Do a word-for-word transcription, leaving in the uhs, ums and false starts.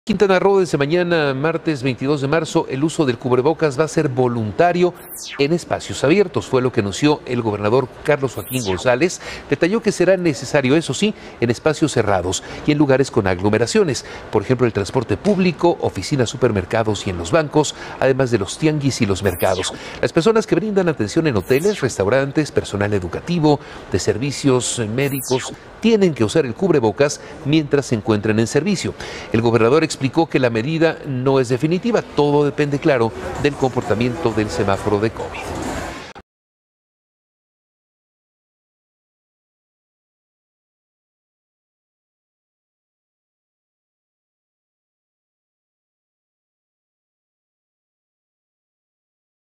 Quintana Roo, desde mañana, martes veintidós de marzo, el uso del cubrebocas va a ser voluntario en espacios abiertos. Fue lo que anunció el gobernador Carlos Joaquín González. Detalló que será necesario, eso sí, en espacios cerrados y en lugares con aglomeraciones. Por ejemplo, el transporte público, oficinas, supermercados y en los bancos, además de los tianguis y los mercados. Las personas que brindan atención en hoteles, restaurantes, personal educativo, de servicios médicos, tienen que usar el cubrebocas mientras se encuentren en servicio. El gobernador explicó que la medida no es definitiva, todo depende, claro, del comportamiento del semáforo de COVID.